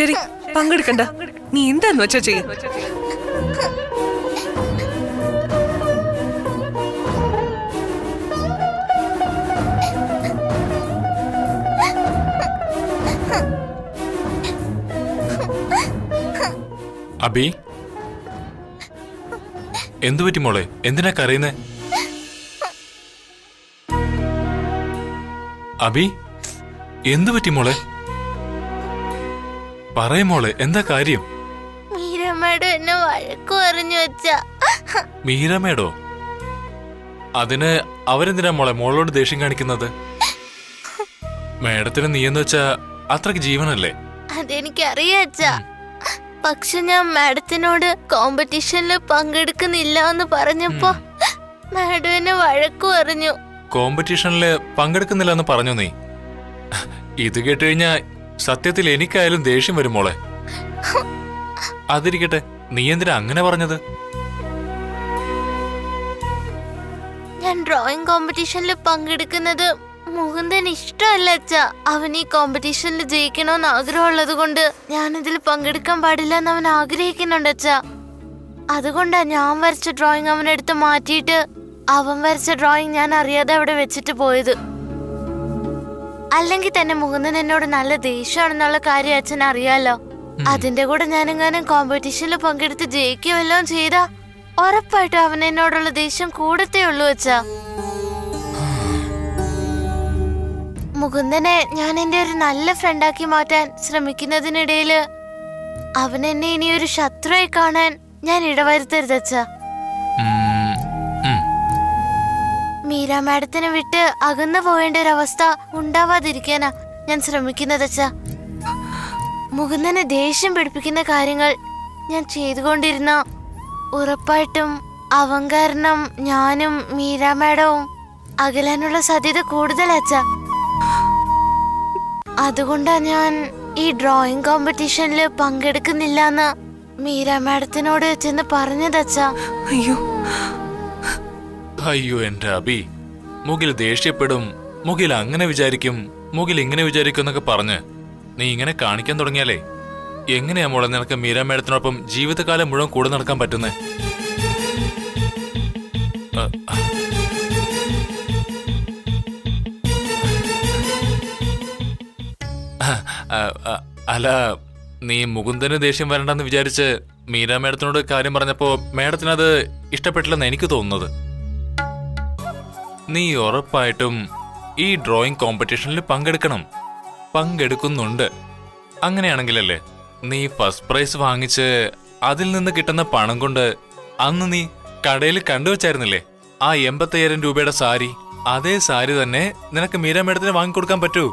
ശരി, പങ്കെടുക്കണ്ട. നീ എന്താന്ന് വെച്ചാ ചെയ്യും. അബി, എന്തു പറ്റി മോളെ? എന്തിനാ കരയുന്നേ? അബി, എന്തു പറ്റി മോളെ? പറയ മോളെ, എന്താ കാര്യം? മീരമ്മേടോ എന്നെ വഴക്കു പറഞ്ഞു വെച്ചാ. മീരമ്മേടോ? അതിന് അവരെന്തിനാ മോളെ മോളോട് ദേഷ്യം കാണിക്കുന്നത്? മേഡത്തിന് നീയെന്ന് വെച്ചാ അത്രക്ക് ജീവനല്ലേ? അതെനിക്കറിയാച്ചാ. പക്ഷെ ഞാൻ മാഡത്തിനോട് കോമ്പറ്റീഷനിൽ പങ്കെടുക്കുന്നില്ല എന്ന് പറഞ്ഞപ്പോ മാഡം എന്നെ വഴക്കു പറഞ്ഞു. കോമ്പറ്റീഷനില് പങ്കെടുക്കുന്നില്ല എന്ന് പറഞ്ഞു നീ? ഇത് കേട്ടുകഴിഞ്ഞാ സത്യത്തിൽ എനിക്കായാലും ദേഷ്യം വരും മോളെ. അതിരിക്കട്ടെ, നീ എന്തിനാ അങ്ങനെ പറഞ്ഞത്? ഞാൻ ഡ്രോയിങ് കോമ്പറ്റീഷനിൽ പങ്കെടുക്കുന്നത് മുകുന്ദൻ ഇഷ്ടമല്ല അച്ഛാ. അവൻ ഈ കോമ്പറ്റീഷനിൽ ജയിക്കണമെന്ന് ആഗ്രഹമുള്ളത് കൊണ്ട് ഞാനിതിൽ പങ്കെടുക്കാൻ പാടില്ല എന്ന് അവൻ ആഗ്രഹിക്കുന്നുണ്ട് അച്ഛാ. അതുകൊണ്ടാ ഞാൻ വരച്ച ഡ്രോയിങ് അവനെടുത്ത് മാറ്റിയിട്ട് അവൻ വരച്ച ഡ്രോയിങ് ഞാൻ അറിയാതെ അവിടെ വെച്ചിട്ട് പോയത്. അല്ലെങ്കിൽ തന്നെ മുകുന്ദൻ എന്നോട് നല്ല ദേഷ്യമാണെന്നുള്ള കാര്യം അച്ഛൻ അറിയാലോ. അതിന്റെ കൂടെ ഞാനെങ്ങാനും കോമ്പറ്റീഷനിൽ പങ്കെടുത്ത് ജയിക്കുമല്ലോ ചെയ്താ ഉറപ്പായിട്ടും അവൻ എന്നോടുള്ള ദേഷ്യം കൂടത്തേ ഉള്ളൂ അച്ഛാ. മുകുന്ദനെ ഞാൻ എന്റെ ഒരു നല്ല ഫ്രണ്ടാക്കി മാറ്റാൻ ശ്രമിക്കുന്നതിനിടയില് അവൻ എന്നെ ഇനി ഒരു ശത്രുവായി കാണാൻ ഞാൻ ഇടവരുത്തരുത് അച്ഛാ. മീര മാഡത്തിനെ വിട്ട് അകന്നു പോവേണ്ട ഒരവസ്ഥ ഉണ്ടാവാതിരിക്കാനാ ഞാൻ ശ്രമിക്കുന്നത് അച്ഛാ. മുകുന്ദനെ ദേഷ്യം പിടിപ്പിക്കുന്ന കാര്യങ്ങൾ ഞാൻ ചെയ്തുകൊണ്ടിരുന്ന ഉറപ്പായിട്ടും അവൻ കാരണം ഞാനും മീര മാഡവും അകലാനുള്ള സാധ്യത കൂടുതലച്ചാ. അതുകൊണ്ടാ ഞാൻ ഈ ഡ്രോയിങ് കോമ്പറ്റീഷനിൽ പങ്കെടുക്കുന്നില്ലെന്ന് മീര മാഡത്തിനോട് ചെന്ന് പറഞ്ഞതച്ചാ. അയ്യോ അയ്യോ എന്റെ അബി, മുകിൽ ദേഷ്യപ്പെടും, മുകിൽ അങ്ങനെ വിചാരിക്കും, മുകിൽ ഇങ്ങനെ വിചാരിക്കും എന്നൊക്കെ പറഞ്ഞ് നീ ഇങ്ങനെ കാണിക്കാൻ തുടങ്ങിയാലേ എങ്ങനെയാ മോളെ നിനക്ക് മീര മേഡത്തിനൊപ്പം ജീവിതകാലം മുഴുവൻ കൂടെ നടക്കാൻ പറ്റുന്നേ? അല്ല, നീ മുകുന്ദന് ദേഷ്യം വരണ്ടെന്ന് വിചാരിച്ച് മീര മേഡത്തിനോട് കാര്യം പറഞ്ഞപ്പോ മേഡത്തിനത് ഇഷ്ടപ്പെട്ടില്ലെന്ന് എനിക്ക് തോന്നുന്നത്. നീ ഉറപ്പായിട്ടും ഈ ഡ്രോയിങ് കോമ്പറ്റീഷനിൽ പങ്കെടുക്കുന്നുണ്ട്. അങ്ങനെയാണെങ്കിലല്ലേ നീ ഫസ്റ്റ് പ്രൈസ് വാങ്ങിച്ച് അതിൽ നിന്ന് കിട്ടുന്ന പണം കൊണ്ട് അന്ന് നീ കടയിൽ കണ്ടുവച്ചായിരുന്നില്ലേ ആ 85,000 രൂപയുടെ സാരി? അതേ സാരി തന്നെ നിനക്ക് മീര മേഡത്തിന് വാങ്ങിക്കൊടുക്കാൻ പറ്റൂ?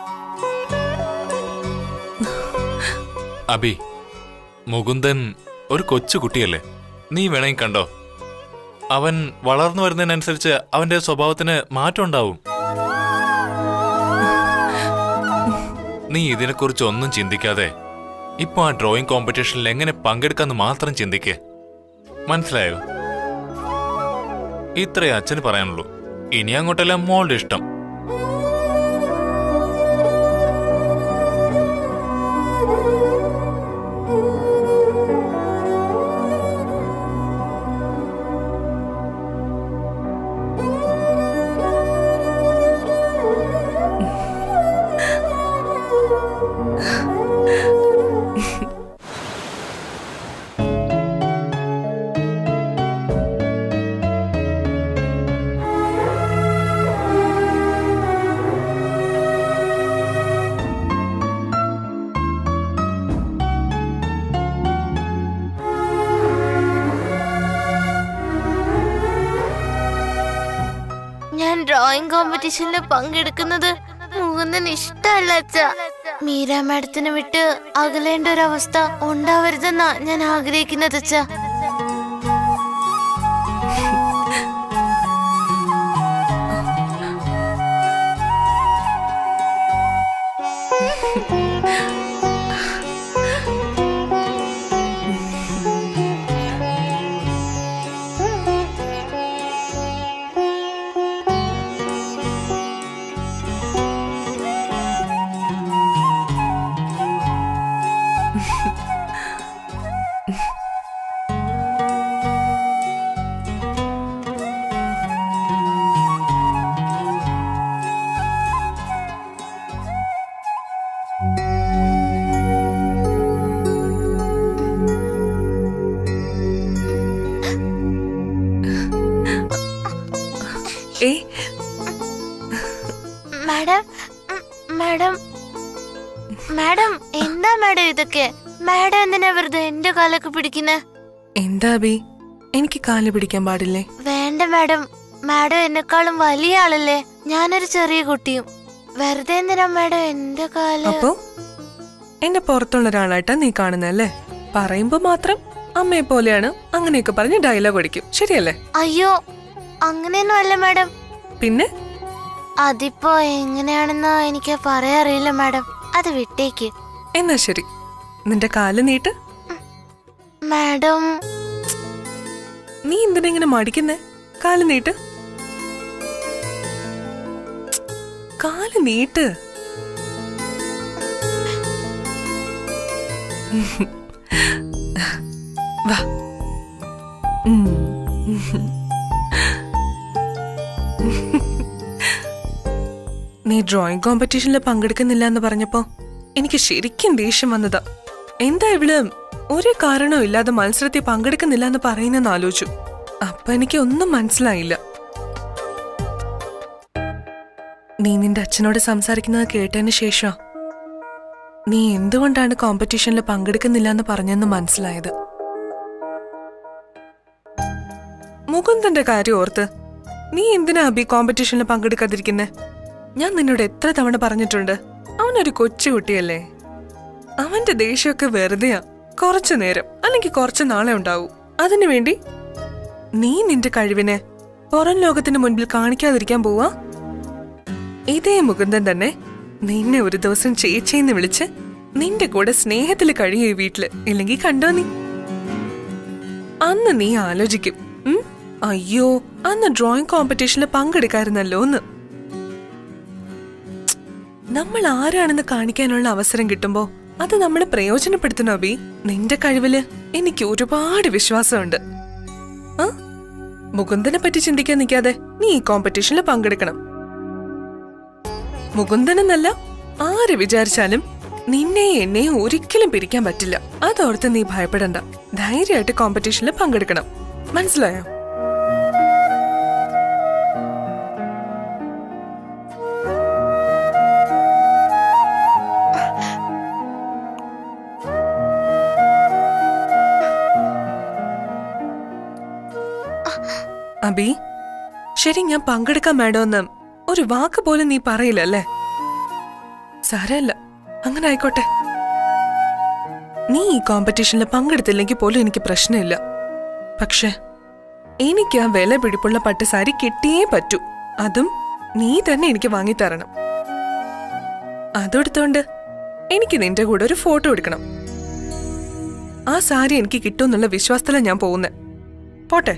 അബി, മുകുന്ദൻ ഒരു കൊച്ചു കുട്ടിയല്ലേ, നീ വേണമെങ്കിൽ കണ്ടോ. അവൻ വളർന്നു വരുന്നതിനനുസരിച്ച് അവന്റെ സ്വഭാവത്തിന് മാറ്റം ഉണ്ടാവും. നീ ഇതിനെക്കുറിച്ച് ഒന്നും ചിന്തിക്കാതെ ഇപ്പൊ ആ ഡ്രോയിങ് കോമ്പറ്റീഷനിൽ എങ്ങനെ പങ്കെടുക്കാന്ന് മാത്രം ചിന്തിക്കേ. മനസ്സിലായോ? ഇത്രേ അച്ഛന് പറയാനുള്ളൂ. ഇനി അങ്ങോട്ടെല്ലാം മോളുടെ ഇഷ്ടം. ഡ്രോയിങ് കോമ്പറ്റീഷനിൽ പങ്കെടുക്കുന്നത് മുകുന്ദന് ഇഷ്ടമല്ല അച്ഛാ. മീര മാഡത്തിനെ വിട്ട് അകലേണ്ട ഒരവസ്ഥ ഉണ്ടാവരുതെന്നാ ഞാൻ ആഗ്രഹിക്കുന്നത് അച്ഛാ. മാഡം മാഡം മാഡം എന്താ മാഡം ഇതൊക്കെ? മാഡം എന്തിനാ വെറുതെ എന്റെ കാലൊക്കെ പിടിക്കുന്നേ? എന്താ അബി, എനിക്ക് കാല് പിടിക്കാൻ പാടില്ലേ? വേണ്ട മാഡം, മാഡം എന്നെക്കാളും വലിയ ആളല്ലേ, ഞാനൊരു ചെറിയ കുട്ടിയും. വെറുതെ എന്തിനാ മാഡം എന്റെ കാല്? അപ്പോ എന്നെ പുറത്തുള്ള ഒരാളായിട്ടാ നീ കാണുന്നല്ലേ? പറയുമ്പോ മാത്രം അമ്മയെ പോലെയാണ് അങ്ങനെയൊക്കെ പറഞ്ഞ് ഡയലോഗ് അടിക്കും, ശരിയല്ലേ? അയ്യോ, അങ്ങനെയൊന്നും അല്ല മാഡം. പിന്നെ അതിപ്പോ എങ്ങനെയാണെന്ന് എനിക്ക് പറയാറിയില്ല മാഡം, അത് വിട്ടേക്ക്. എന്നാ ശരി, നിന്റെ കാല് നീട്ട്. മാഡം നീ എന്തിനാ ഇങ്ങനെ മടിക്കുന്നേ? കാല് നീട്ട്, കാല് നീട്ട്. വാ. നീ ഡ്രോയിങ് കോമ്പറ്റീഷനിൽ പങ്കെടുക്കുന്നില്ല എന്ന് പറഞ്ഞപ്പോ എനിക്ക് ശരിക്കും ദേഷ്യം വന്നതാ. എന്താ ഇവള് ഒരു കാരണവും ഇല്ലാതെ മത്സരത്തിൽ പങ്കെടുക്കുന്നില്ല എന്ന് പറയുന്നെന്ന് ആലോചിച്ചു. അപ്പൊ എനിക്ക് ഒന്നും മനസ്സിലായില്ല. നീ നിന്റെ അച്ഛനോട് സംസാരിക്കുന്നത് കേട്ടതിന് ശേഷം നീ എന്തുകൊണ്ടാണ് കോമ്പറ്റീഷനിൽ പങ്കെടുക്കുന്നില്ല എന്ന് പറഞ്ഞെന്ന് മനസ്സിലായത്. മുകുന്ദന്റെ കാര്യം ഓർത്ത് നീ എന്തിനാ അബി കോമ്പറ്റീഷനിൽ പങ്കെടുക്കാതിരിക്കുന്നേ? ഞാൻ നിന്നോട് എത്ര തവണ പറഞ്ഞിട്ടുണ്ട്, അവനൊരു കൊച്ചുകുട്ടിയല്ലേ. അവന്റെ ദേഷ്യമൊക്കെ വെറുതെയാ, കുറച്ചു നേരം അല്ലെങ്കിൽ കുറച്ചു നാളെ ഉണ്ടാവൂ. അതിനുവേണ്ടി നീ നിന്റെ കഴിവിനെ പുറം ലോകത്തിന് മുൻപിൽ കാണിക്കാതിരിക്കാൻ പോവാ. ഇതേ മുകുന്ദൻ തന്നെ നിന്നെ ഒരു ദിവസം ചേച്ചിന്ന് വിളിച്ച് നിന്റെ കൂടെ സ്നേഹത്തിൽ കഴിയും ഈ വീട്ടില്, ഇല്ലെങ്കിൽ കണ്ടോ നീ? അന്ന് നീ ആലോചിക്കും, അയ്യോ അന്ന് ഡ്രോയിങ് കോമ്പറ്റീഷനിൽ പങ്കെടുക്കാറുന്നല്ലോ എന്ന്. നമ്മൾ ആരാണെന്ന് കാണിക്കാനുള്ള അവസരം കിട്ടുമ്പോ അത് നമ്മൾ പ്രയോജനപ്പെടുത്തണം അബി. നിന്റെ കഴിവില് എനിക്ക് ഒരുപാട് വിശ്വാസമുണ്ട്. മുകുന്ദനെ പറ്റി ചിന്തിക്കാൻ നിൽക്കാതെ നീ ഈ കോമ്പറ്റീഷനിൽ പങ്കെടുക്കണം. മുകുന്ദനെന്നല്ല, ആര് വിചാരിച്ചാലും നിന്നെയും എന്നെയും ഒരിക്കലും പിരിക്കാൻ പറ്റില്ല. അതോർത്ത് നീ ഭയപ്പെടണ്ട, ധൈര്യമായിട്ട് കോമ്പറ്റീഷനിൽ പങ്കെടുക്കണം. മനസ്സിലായോ? അബി, ശരി, ഞാൻ പങ്കെടുക്കാൻ വേണമെന്ന് ഒരു വാക്ക് പോലും നീ പറയില്ലല്ലേ? സാരമില്ല, അങ്ങനെ ആയിക്കോട്ടെ. നീ ഈ കോമ്പറ്റീഷനിൽ പങ്കെടുത്തില്ലെങ്കിൽ പോലും എനിക്ക് പ്രശ്നമില്ല. പക്ഷെ എനിക്ക് ആ വില പിടിപ്പുള്ള പട്ടുസാരി കിട്ടിയേ പറ്റൂ. അതും നീ തന്നെ എനിക്ക് വാങ്ങിത്തരണം. അതെടുത്തോണ്ട് എനിക്ക് നിന്റെ കൂടെ ഒരു ഫോട്ടോ എടുക്കണം. ആ സാരി എനിക്ക് കിട്ടുമെന്നുള്ള വിശ്വാസത്തിലാണ് ഞാൻ പോകുന്നത്. പോട്ടെ.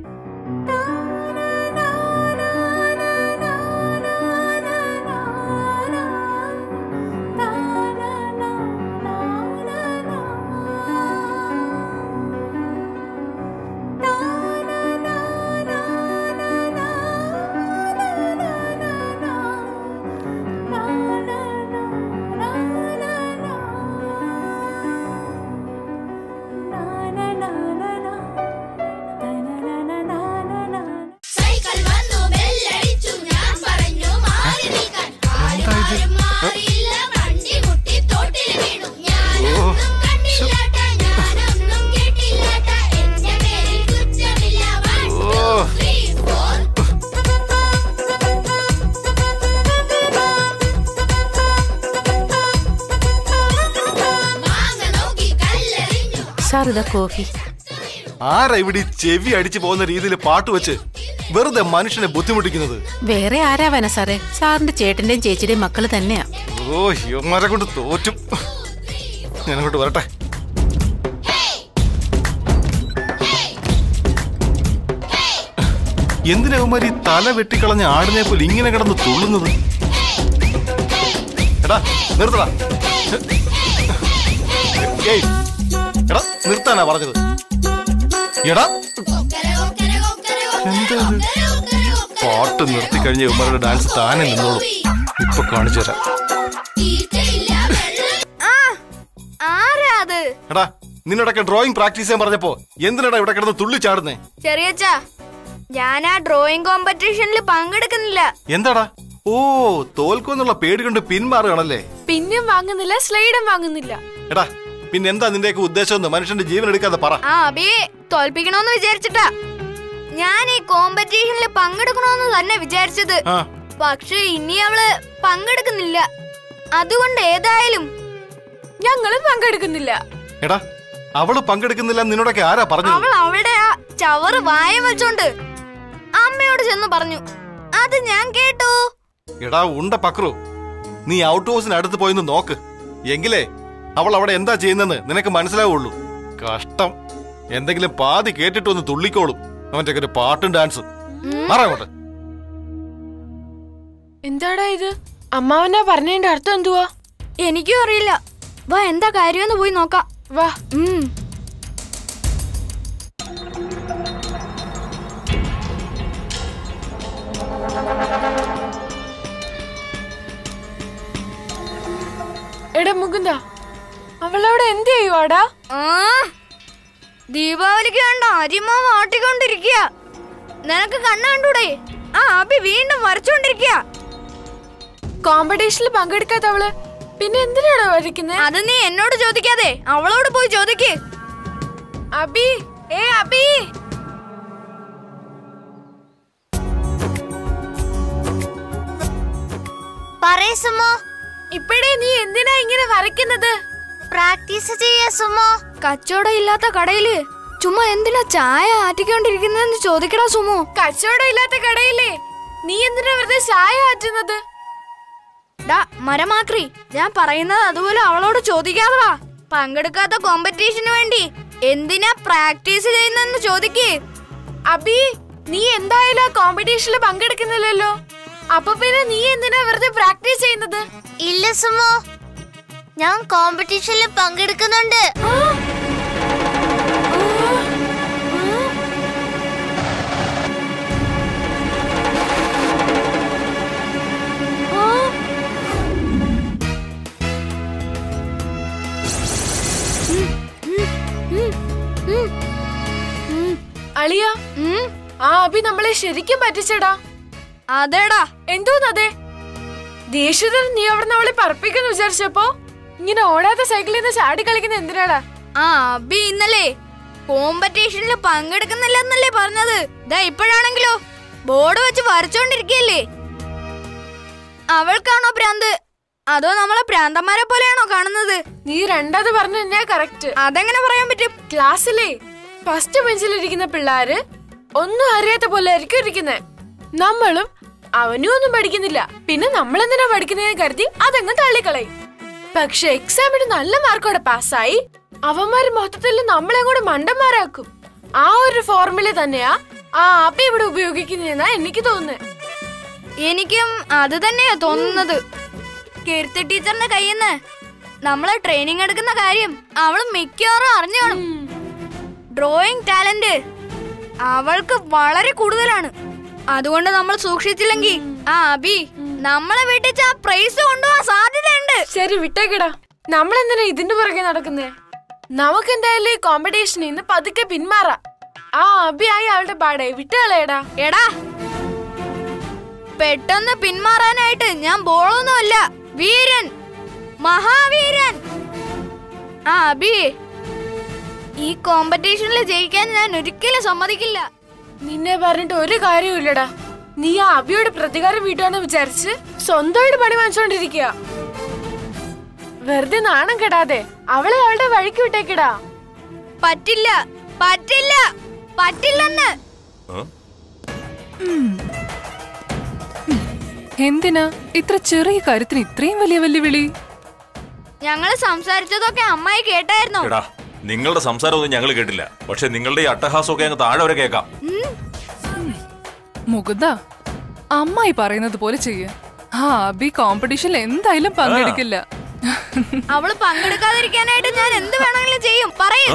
ആരാ ഇവിടെ ചെവി അടിച്ചു പോകുന്ന രീതിയിൽ പാട്ട് വെച്ച് വെറുതെ മനുഷ്യനെ ബുദ്ധിമുട്ടിക്കുന്നത്? വേറെ ആരാവാനാ സാറേ, സാറിന്റെ ചേട്ടന്റെയും ചേച്ചിയുടെയും മക്കള് തന്നെയാ. ഓ, ഇവന്മാരെ കൊണ്ട് തോറ്റും. ഞാനങ്ങോട്ട് വരട്ടെ. എന്തിനാ ഇവന്മാര് ഈ തല വെട്ടിക്കളഞ്ഞ ആടിനെ പോലെ ഇങ്ങനെ കിടന്ന് തുള്ളുന്നത്? എടാ നിർത്തടാ. ഏയ് എടാ, നിർത്താനാ പറഞ്ഞത്. എടാ, എന്താ പാട്ട് നിർത്തിക്കഴിഞ്ഞ ഇവന്മാരുടെ ഡാൻസ് താനെ നിന്നോളൂ. ഇപ്പൊ കാണിച്ചു തരാം. എടാ, നിന്നോടൊക്കെ ഡ്രോയിങ് പ്രാക്ടീസ് ചെയ്യാൻ പറഞ്ഞപ്പോ എന്തിനാടാ ഇവിടെ കിടന്ന് തുള്ളി ചാടുന്നേ? ചെറിയച്ചാ, ഞാൻ ആ ഡ്രോയിങ് കോമ്പറ്റീഷനിൽ പങ്കെടുക്കുന്നില്ല. എന്താടാ? ഓ, തോൽക്കുന്നുള്ള പേടി കൊണ്ട് പിന്മാറുകയാണല്ലേ? പിന്നും വാങ്ങുന്നില്ല, സ്ലൈഡും വാങ്ങുന്നില്ല. എടാ, പിന്നെ എന്താ നിന്റെയൊക്കെ ഉദ്ദേശം? മനുഷ്യന്റെ ജീവൻ എടുക്കാതെ പറ. ആ അബിയെ തോൽപ്പിക്കണോന്ന് വിചാരിച്ചിട്ടാ ഞാൻ ഈ കോമ്പറ്റീഷനിൽ പങ്കെടുക്കണോന്ന് തന്നെ വിചാരിച്ചത്. പക്ഷെ ഇനി അവള് പങ്കെടുക്കുന്നില്ല. അതുകൊണ്ട് ഏതായാലും ഞങ്ങളും പങ്കെടുക്കുന്നില്ല. എടാ, അവള് പങ്കെടുക്കുന്നില്ല നിന്നോടൊക്കെ ആരാ പറഞ്ഞു? അവൾ അവളുടെ ആ ചവറ് വായ വെച്ചോണ്ട് അമ്മയോട് ചെന്ന് പറഞ്ഞു. അത് ഞാൻ കേട്ടു. എടാ ഉണ്ട പക്രു, നീ ഔട്ട് ഹൗസിന് അടുത്ത് പോയിന്ന് നോക്ക്. എങ്കിലേ അവൾ അവിടെ എന്താ ചെയ്യുന്നെന്ന് നിനക്ക് മനസ്സിലാവുള്ളൂ. കഷ്ടം, എന്തെങ്കിലും പാതി കേട്ടിട്ട് ഒന്ന് തുള്ളിക്കോളും. അവന്റെ ഒരു പാട്ടും ഡാൻസും. മാറാങ്ങോട്ട്. എന്താടാ ഇത്? അമ്മാവനാ പറഞ്ഞതിന്റെ അർത്ഥം എന്തുവാ? എനിക്കും അറിയില്ല. വാ, എന്താ കാര്യമെന്ന് പോയി നോക്കാം. വാ. എടാ മുകുന്ദ, അവളവിടെ എന്ത് ചെയ്യുവാടാ? ദീപാവലിക്ക് കണ്ടോ അരിമോ ആട്ടിക്കൊണ്ടിരിക്കുക. നിനക്ക് കണ്ണു കണ്ടൂടെ? ആ അബി വീണ്ടും വരച്ചോണ്ടിരിക്കുക. കോമ്പറ്റീഷനിൽ പങ്കെടുക്കാത്തവള് പിന്നെ എന്തിനാണ് വരയ്ക്കുന്നത്? അത് നീ എന്നോട് ചോദിക്കാതെ അവളോട് പോയി ചോദിക്ക്. അബി, അബി. പറയ് സുമോ. ഇപ്പഴേ നീ എന്തിനാ ഇങ്ങനെ വരയ്ക്കുന്നത്? പ്രാക്ടീസ് ചെയ്യാ സുമോ. കച്ചവടം ഇല്ലാത്ത കടയില് ചുമ്മാ എന്തിനാ ചായ ആറ്റിക്കൊണ്ടിരിക്കുന്നെന്ന് ചോദിക്കടാ സുമോ. കച്ചവടം ഇല്ലാത്ത കടയില്ലേ നീ എന്തിനാ വെറുതെ ചായ ആറ്റുന്നത്? മരമാക്രി, ഞാൻ പറയുന്നത് അതുപോലെ അവളോട് ചോദിക്കാതെ വാ. പങ്കെടുക്കാത്ത കോമ്പറ്റീഷന് വേണ്ടി എന്തിനാ പ്രാക്ടീസ് ചെയ്യുന്നെന്ന് ചോദിക്കേ. അബി, നീ എന്തായാലും ആ കോമ്പറ്റീഷനിൽ പങ്കെടുക്കുന്നില്ലല്ലോ. അപ്പൊ പിന്നെ നീ എന്തിനാ വെറുതെ പ്രാക്ടീസ് ചെയ്യുന്നത്? ഇല്ല സുമോ, ഞാൻ കോമ്പറ്റീഷനിൽ പങ്കെടുക്കുന്നുണ്ട്. അളിയ, ആ അബി നമ്മളെ ശരിക്കും പറ്റിച്ചടാ. അതേടാ. എന്തോന്നതെ? ദേഷ്യത്തിൽ നീ അവിടെ അവളെ പറപ്പിക്കുന്നു വിചാരിച്ചപ്പോ ഇങ്ങനെ ഓടാത്ത സൈക്കിളിൽ നിന്ന് ചാടി കളിക്കുന്ന എന്തിനാടാ? ആ അബി ഇന്നലെ കോമ്പറ്റീഷനിൽ പങ്കെടുക്കുന്നില്ലെന്നല്ലേ പറഞ്ഞത്. ദാ ഇപ്പോഴാണെങ്കിലോ ബോർഡ് വെച്ച് വരച്ചോണ്ടിരിക്കല്ലേ. അവൾക്കാണോ ഭ്രാന്ത്, അതോ നമ്മളെ ഭ്രാന്തന്മാരെ പോലെയാണോ കാണുന്നത്? നീ രണ്ടാമത് പറഞ്ഞു തന്നെയാ കറക്റ്റ്. അതെങ്ങനെ പറയാൻ പറ്റും? ക്ലാസ്സിലെ ഫസ്റ്റ് ബെഞ്ചിലിരിക്കുന്ന പിള്ളേര് ഒന്നും അറിയാത്ത പോലെ ആയിരിക്കും ഇരിക്കുന്നത്. നമ്മളും അവനും ഒന്നും പഠിക്കുന്നില്ല, പിന്നെ നമ്മളെന്തിനാ പഠിക്കുന്നതെന്ന് കരുതി അതങ്ങ് തള്ളിക്കളയും. പക്ഷെ എക്സാമിന് നല്ല മാർക്കോടെ പാസ്സായി അവന്മാര് മൊത്തത്തിൽ നമ്മളെ കൂടെ മണ്ടന്മാരാക്കും. ആ ഒരു ഫോർമുല തന്നെയാ ആ അബി ഇവിടെ ഉപയോഗിക്കുന്നതെന്നാ എനിക്ക് തോന്നുന്നത്. എനിക്കും അത് തന്നെയാ തോന്നുന്നത്. കീർത്തി ടീച്ചറിന്റെ കയ്യിന്ന് നമ്മളെ ട്രെയിനിങ് എടുക്കുന്ന കാര്യം അവള് മിക്കവാറും അറിഞ്ഞു കാണും. ഡ്രോയിങ് ടാലന്റ് അവൾക്ക് വളരെ കൂടുതലാണ്. അതുകൊണ്ട് നമ്മൾ സൂക്ഷിച്ചില്ലെങ്കിൽ ആ അബി നമ്മളെ വീട്ടിൽ ആ പ്രൈസ് കൊണ്ടുപോകാൻ സാധ്യതയുണ്ട്. ശരി, വിട്ടേക്കടാ. നമ്മളെന്തിനാ ഇതിന്റെ പുറകെ നടക്കുന്നേ? നമുക്ക് എന്തായാലും ഈ കോമ്പറ്റീഷനിൽ നിന്ന് പതുക്കെ പിന്മാറാം. ആ അബി ആയി അവളുടെ പാടെ വിട്ടുകളയടാ. എടാ, പെട്ടെന്ന് പിന്മാറാനായിട്ട് ഞാൻ ബോളൊന്നുമല്ല, വീരൻ, മഹാവീരൻ. ആ അബി, ഈ കോമ്പറ്റീഷനിൽ ജയിക്കാൻ ഞാൻ ഒരിക്കലും സമ്മതിക്കില്ല. നിന്നെ പറഞ്ഞിട്ട് ഒരു കാര്യമില്ലടാ. നീ ആ അബിയോട് പ്രതികാരം വീട്ടാന്ന് വിചാരിച്ച് സ്വന്തമായിട്ട് പണി വാങ്ങിച്ചോണ്ടിരിക്കുക. വെറുതെ നാണം കെടാതെ അവളെ അവളുടെ വഴിക്ക് വിട്ടേക്കടാ. പറ്റില്ല, പറ്റില്ല, പറ്റില്ലെന്ന്. എന്തിനാ ഇത്ര ചെറിയ കാര്യത്തിന് ഇത്രയും വലിയ വെല്ലുവിളി? ഞങ്ങള് സംസാരിച്ചതൊക്കെ അമ്മായി കേട്ടായിരുന്നോ? നിങ്ങളുടെ സംസാരമൊന്നും ഞങ്ങൾ കേട്ടില്ല. പക്ഷെ നിങ്ങളുടെ ഈ അട്ടഹാസമൊക്കെ അങ്ങ് താഴെ വരെ കേൾക്കാം. മുകുന്ദ, അമ്മായി പറയുന്നത് പോലെ ചെയ്യ. ആ അബി കോമ്പറ്റീഷനിൽ എന്തായാലും പങ്കെടുക്കില്ല. അവള് പങ്കെടുക്കാതിരിക്കാനായിട്ട് ഞാൻ എന്ത് വേണമെങ്കിലും ചെയ്യും. പറയൂ.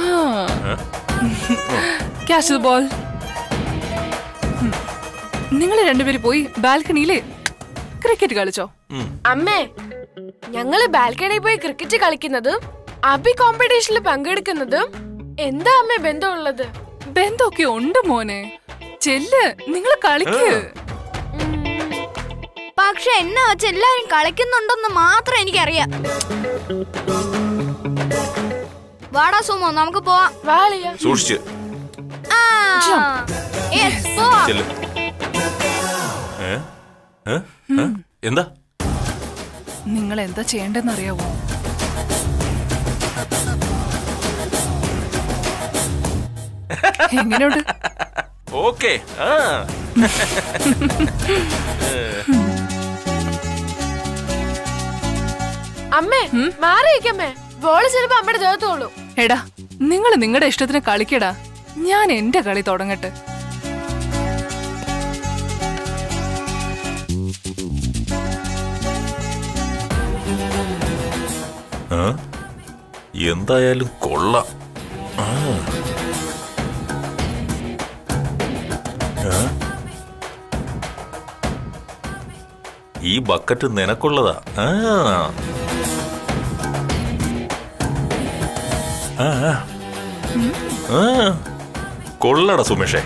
Catch the ball. നിങ്ങൾ രണ്ടുപേരും പോയി ബാൽക്കണിയിലെ ക്രിക്കറ്റ് കളിച്ചോ. അമ്മേ, ഞങ്ങള് ബാൽക്കണിയിൽ പോയി ക്രിക്കറ്റ് കളിക്കുന്നതും അബി കോമ്പറ്റീഷനിൽ പങ്കെടുക്കുന്നതും എന്താ അമ്മേ ബന്ധമുള്ളത്? ബന്ധമൊക്കെ ഉണ്ട് മോനെ. ചെല്ല്, നിങ്ങൾ കളിക്ക്. പക്ഷെ എന്നെ വെച്ച് എല്ലാരും കളിക്കുന്നുണ്ടെന്ന് മാത്രം എനിക്കറിയാം. വാടാ സുമോ, നമുക്ക് പോവാം. സൂക്ഷിച്ച് എന്താ നിങ്ങൾ എന്താ ചെയ്യേണ്ടെന്ന് അറിയാവോ? എങ്ങനെയുണ്ട്? ഓക്കെ. അമ്മേ മാറിയിക്കമ്മേ, ബോള് ചിലപ്പോ അമ്മയുടെ ദേഹത്തോളൂ. എടാ, നിങ്ങൾ നിങ്ങളുടെ ഇഷ്ടത്തിന് കളിക്കടാ, ഞാൻ എന്റെ കളി തുടങ്ങട്ടെ. എന്തായാലും കൊള്ളാം. ഈ ബക്കറ്റ് നിനക്കുള്ളതാ. കൊള്ളടാ സുമേഷേ.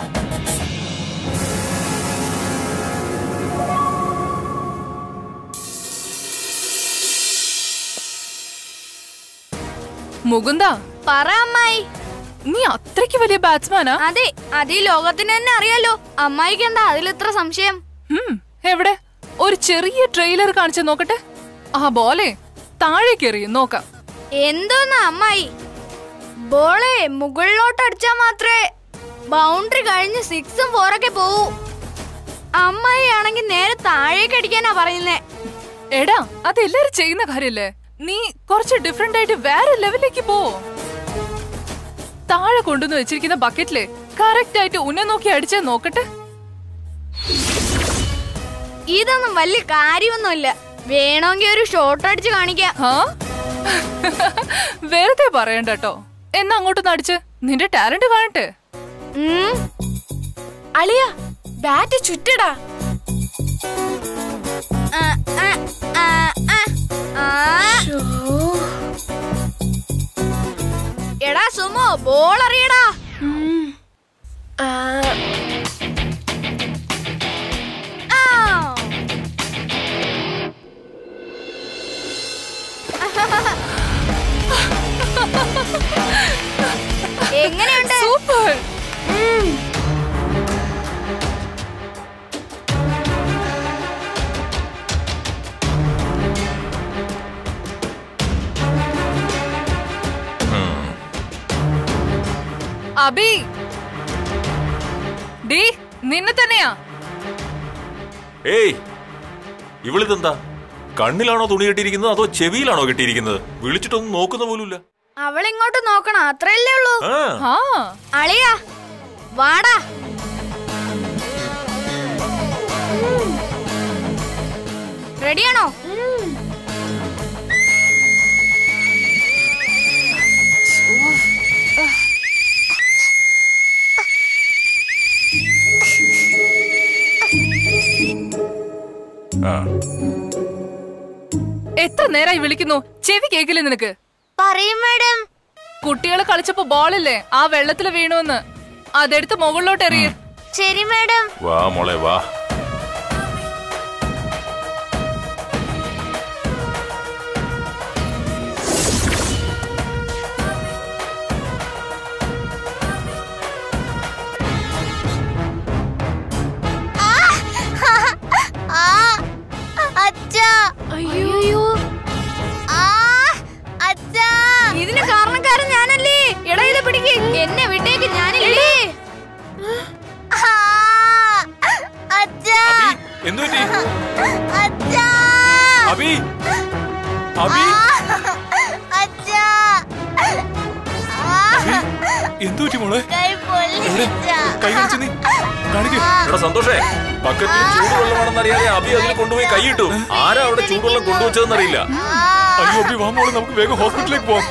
മുകുന്ദ, പറ അമ്മായി. നീ അത്രയ്ക്ക് വലിയ ബാറ്റ്സ്മാനാ? അതെ, അത് ഈ ലോകത്തിന് തന്നെ അറിയാലോ. അമ്മായിക്ക് എന്താ അതിലിത്ര സംശയം? എവിടെ? ഒരു ചെറിയ ട്രെയിലർ കാണിച്ചു നോക്കട്ടെ. ആ ബോളെ താഴേക്ക് എറിയും, നോക്കാം. എന്തോന്നാ അമ്മായി, ബോളെ മുകളിലോട്ട് അടിച്ചാ മാത്രമേ ബൗണ്ടറി കഴിഞ്ഞ് 6ഉം 4ഒക്കെ പോവൂ. അമ്മായി ആണെങ്കിൽ നേരെ താഴേക്ക് അടിക്കാനാ പറയുന്നേ. എടാ, അതെല്ലാരും ചെയ്യുന്ന കാര്യല്ലേ. നീ കുറച്ച് ഡിഫറെന്റ് ആയിട്ട് വേറെ ലെവലിലേക്ക് പോ. താഴെ കൊണ്ടുവന്ന് വെച്ചിരിക്കുന്ന ബക്കറ്റില് കറക്റ്റ് ആയിട്ട് ഉന്നം നോക്കി അടിച്ചാ നോക്കട്ടെ. ഇതൊന്നും വലിയ കാര്യമൊന്നുമില്ല. വേണമെങ്കിൽ ഒരു ഷോട്ട് അടിച്ച് കാണിക്കാം. വെറുതെ പറയണ്ട കേട്ടോ. എന്നാ അങ്ങോട്ടൊന്ന് അടിച്ച് നിന്റെ ടാലന്റ് കാണട്ടെ. അളിയ, ബാറ്റ് ചുറ്റടാ. എടാ സുമോ, ബോൾ അറിയടാ. എങ്ങനെയുണ്ട്? സൂപ്പർ. അബി, ഡി നിന്നെ തന്നെയാ. ഏയ്, ഇവളിതെന്താ കണ്ണിലാണോ തുണി കെട്ടിയിരിക്കുന്നത് അതോ ചെവിയിലാണോ കെട്ടിയിരിക്കുന്നത്? വിളിച്ചിട്ടൊന്നും നോക്കുന്ന പോലുമില്ല. അവളിങ്ങോട്ട് നോക്കണം, അത്രയല്ലേ ഉള്ളൂ. അളിയാ വാടാ. റെഡിയാണോ? എത്ര നേരായി വിളിക്കുന്നു, ചെവി കേക്കില്ലേ നിനക്ക്? പറയും മാഡം. കുട്ടികള് കളിച്ചപ്പോ ബോളല്ലേ ആ വെള്ളത്തില് വീണുവെന്ന്, അതെടുത്ത് മുകളിലോട്ട് എറിയ. ശരി മാഡം. വാ മോളെ വാ. ഇതിന് കാരണക്കാരൻ ഞാനല്ലേ. എടാ ഇത് പിടിക്ക്, എന്നെ വിട്ടേക്ക്, ഞാനില്ലേ. സന്തോഷേ, ബക്കറ്റിൽ ചൂടുവെള്ളമാണെന്നറിയാതെ അബി അതിൽ കൊണ്ടുപോയി കൈയിട്ടു. ആരാ അവിടെ ചൂടുവെള്ളം കൊണ്ടുവച്ചതെന്നറിയില്ല. അയ്യോ അബി, വാ മോളെ, നമുക്ക് വേഗം ഹോസ്പിറ്റലിലേക്ക് പോവാം.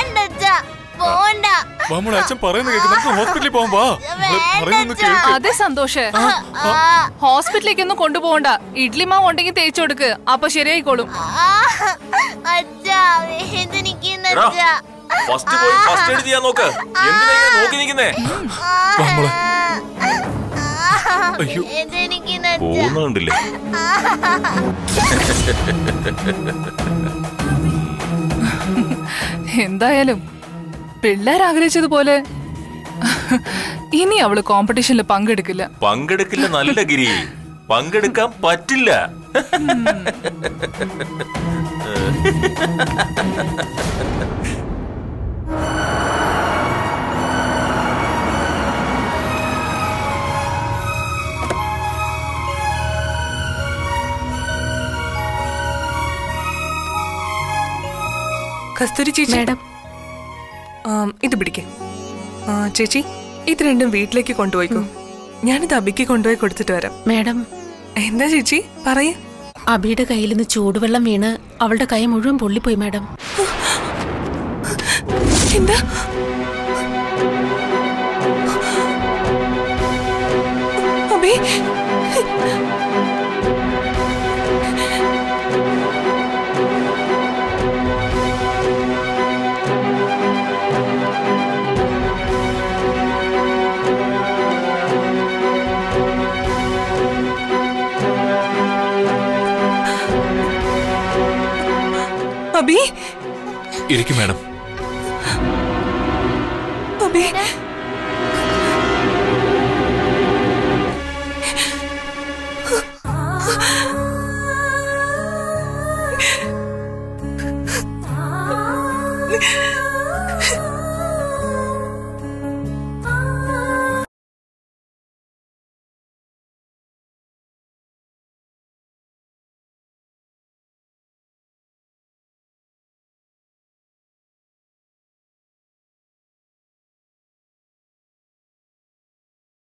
അച്ഛൻ പറയുന്ന കേക്ക്, നമുക്ക് ഹോസ്പിറ്റലിൽ പോവാം. വാ. അതെ സന്തോഷേ, ഹോസ്പിറ്റലിലേക്കൊന്നും കൊണ്ടുപോകണ്ട. ഇഡ്ലി മാവ് ഉണ്ടെങ്കിൽ തേച്ചു കൊടുക്ക്, അപ്പൊ ശരിയായിക്കോളും. ഫസ്റ്റ് പോയി ഫസ്റ്റ് എയ്ഡ് ചെയ്യാൻ നോക്ക്. എന്തിനാ നോക്കി നിൽക്കുന്നേ? ഇതെനിക്ക് നച്ച. പോകുന്നുണ്ടില്ലേ? എന്തായാലും പിള്ളേർ ആഗ്രഹിച്ചതുപോലെ ഇനി അവള് കോമ്പറ്റീഷനിൽ പങ്കെടുക്കില്ല. പങ്കെടുക്കില്ല നല്ല ഗിരി, പങ്കെടുക്കാൻ പറ്റില്ല. കസ്തൂരി ചേച്ചി, മാഡം ഇത് പിടിക്കേ. ചേച്ചി, ഇത് രണ്ടും വീട്ടിലേക്ക് കൊണ്ടുപോയിക്കോ. ഞാനിത് അബിക്ക് കൊണ്ടുപോയി കൊടുത്തിട്ട് വരാം. മാഡം, എന്താ ചേച്ചി പറയേ? അബിയുടെ കയ്യിൽ നിന്ന് ചൂടുവെള്ളം വീണ് അവളുടെ കൈ മുഴുവൻ പൊള്ളിപ്പോയി മാഡം. എന്താ? അബി, അബി, ഇരിക്കും മാഡം. അബി,